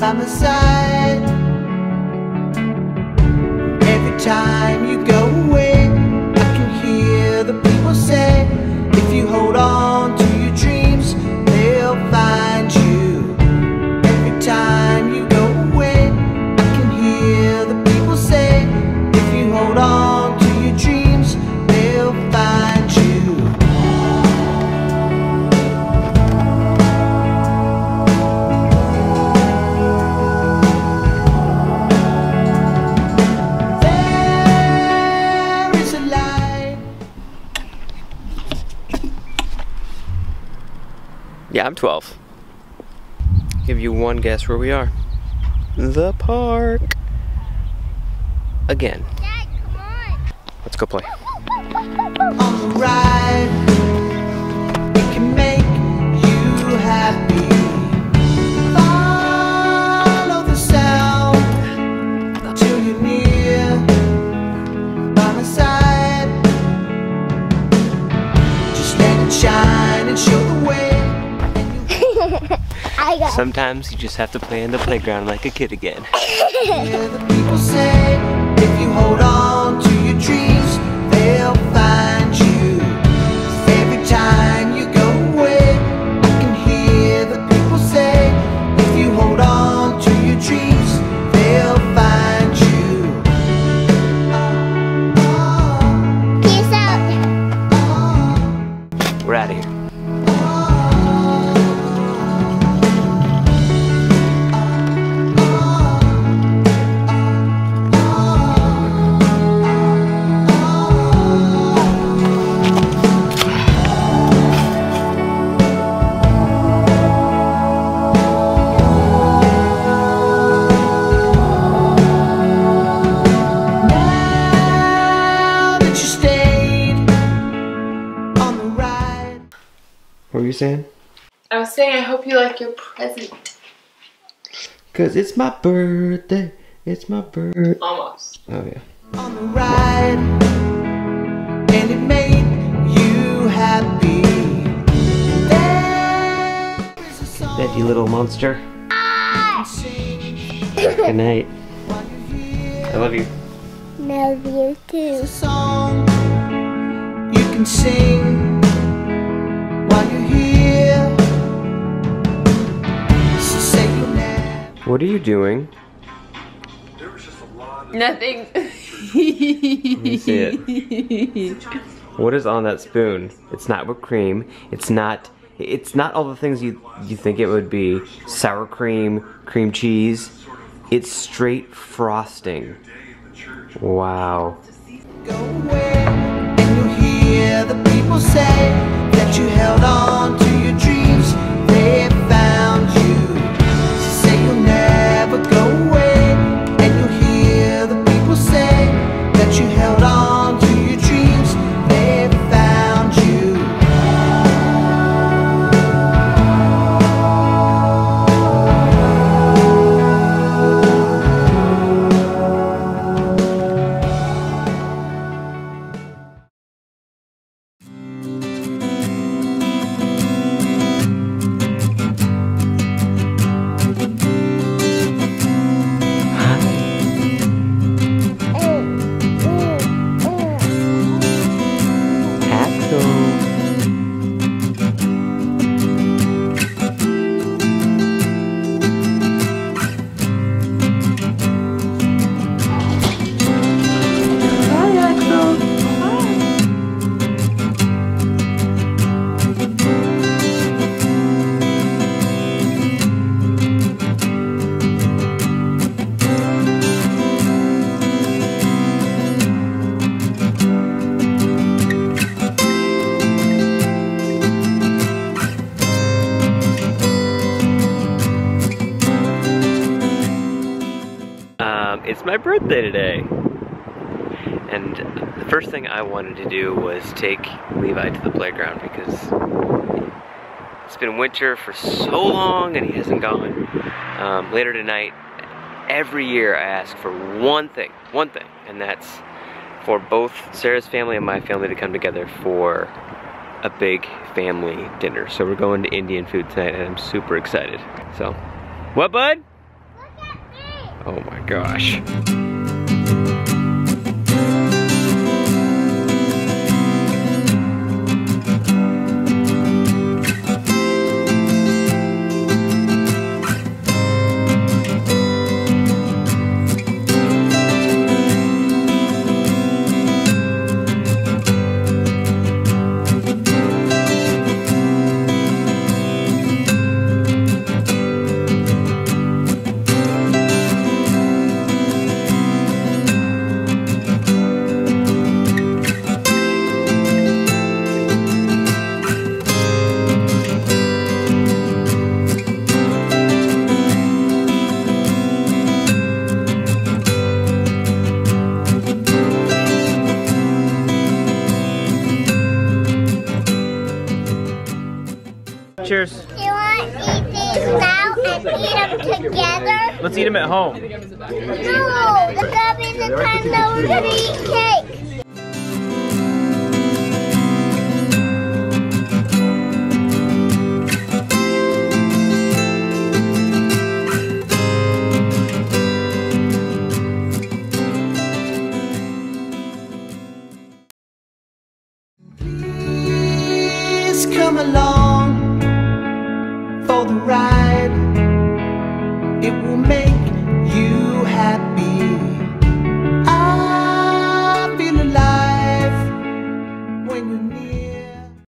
by my side. Every time you go away, I can hear the people say, if you hold on to your dreams, they'll find you. Every time you go away, I can hear the people say, if you hold on to your dreams, they'll find you. Yeah, I'm 12. Give you one guess where we are. The park. Again. Dad, come on. Let's go play. On the ride, it can make you happy. Follow the sound till you're near by my side. Just let it shine and show the way. Sometimes you just have to play in the playground like a kid again. Hear the people say, if you hold on to your dreams, they'll find you. Every time you go away, I can hear the people say, if you hold on to your dreams, they'll find you. Peace out. We're out of here. What were you saying? I was saying I hope you like your present. Cause it's my birthday. It's my birthday. Almost. Oh yeah. On the ride, and it made you happy. That you little monster. Good night. I love you. Love you too. Song you can sing while you're here. So say your name. What are you doing? Nothing. Let me see it. What is on that spoon? It's not whipped cream. It's not all the things you think it would be. Sour cream, cream cheese. It's straight frosting. Wow. Go away, and you'll hear the people say that you held on to your dreams. They found you. So say you'll never go away, and you'll hear the people say that you held on to your dreams. They found you. It's my birthday today, and the first thing I wanted to do was take Levi to the playground because it's been winter for so long and he hasn't gone. Later tonight, every year I ask for one thing, and that's for both Sarah's family and my family to come together for a big family dinner. So we're going to Indian food tonight and I'm super excited. So, what, bud? Oh my gosh. Cheers. You want to eat these now and eat them together? Let's eat them at home. No, it's gonna be the time that we're gonna eat cake. Please come along for the ride. It will make